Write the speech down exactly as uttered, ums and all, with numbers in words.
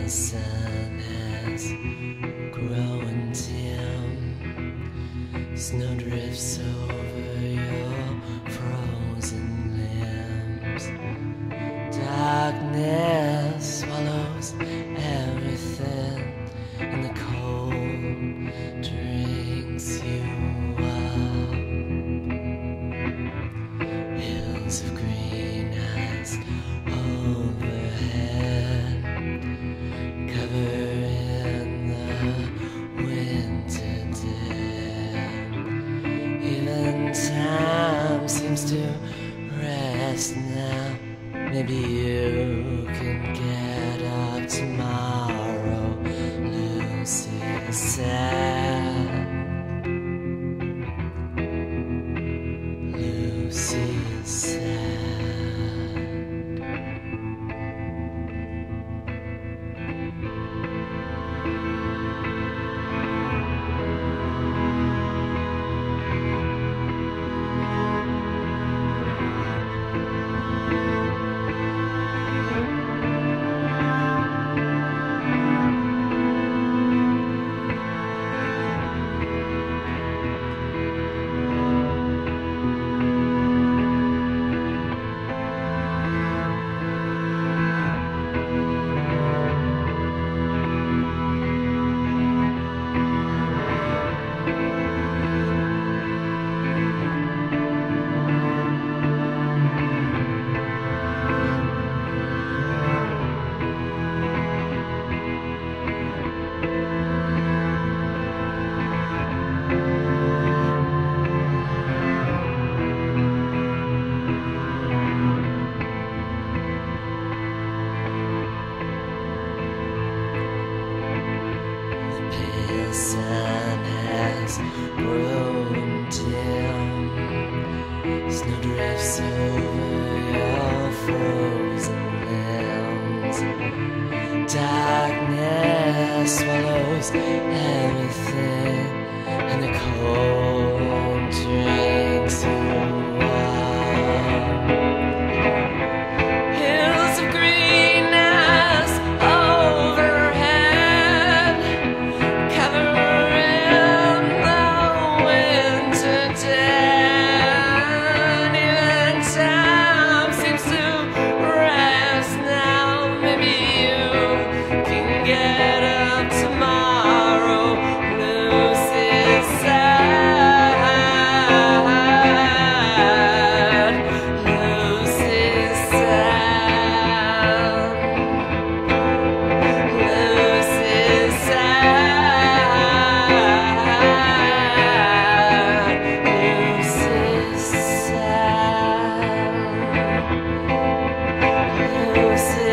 sun has grown dim. Snow drifts over your frozen limbs. Darkness swallows everything, and the cold drinks you up. Hills of green eyes overhead, covering the winter dead. Even time seems to rest now. Maybe you can get up tomorrow. Lucy said. Lucy said. The sun has grown dim. Snow drifts over your frozen limbs. Darkness swallows everything, and the cold drinks you up. Hills of greenness overhead, covering the winter dead. Even time seems to rest now. Maybe you can get up tomorrow. Lucy said. Lucy said. Lucy said. Lucy said. Lucy